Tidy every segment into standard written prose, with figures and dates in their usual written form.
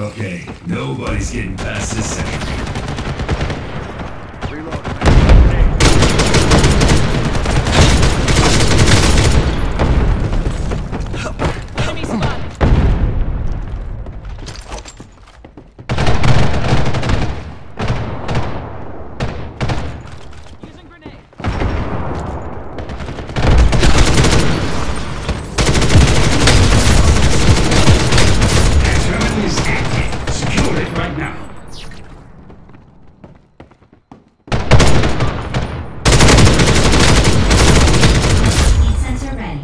Okay, nobody's getting past this sentry. Enemy spotted. Using grenade. Terminal is active. Secure it right now. Heat sensor ready.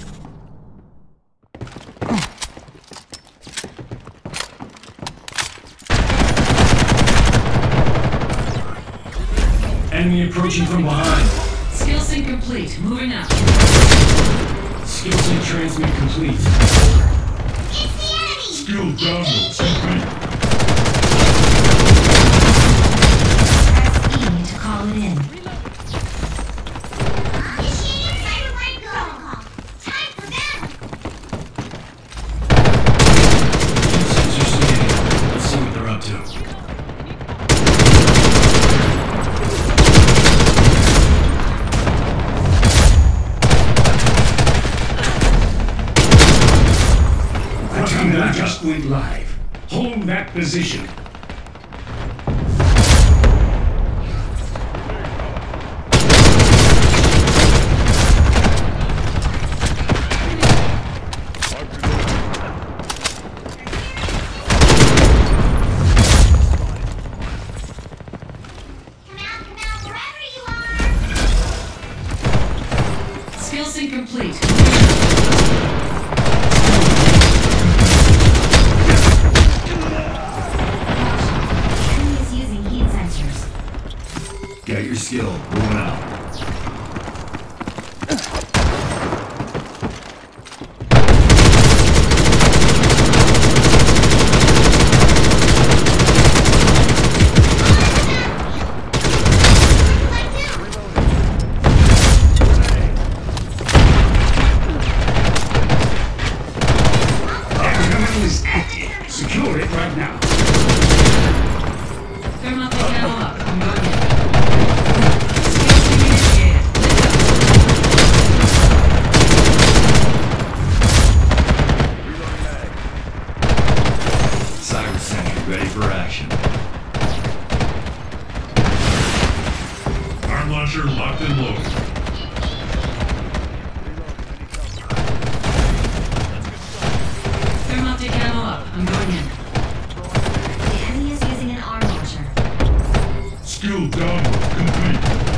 Enemy approaching from behind. Skill sync complete. Moving out. Skill sync transmit complete. Skill downloads complete. Press E to call it in. Sensors scanning. Let's see what they're up to. That just went live. Hold that position. Skill sync complete. Enemy is using heat sensors. Got your skill. Moving out. Terminal is active. Secure it right now. Thermoptic ammo up. I'm going in. Skill sync initiated. Cyber sentry ready for action. Arm launcher locked and loaded. Thermoptic ammo up. I'm going in. The enemy is using an arm launcher. Skill download complete.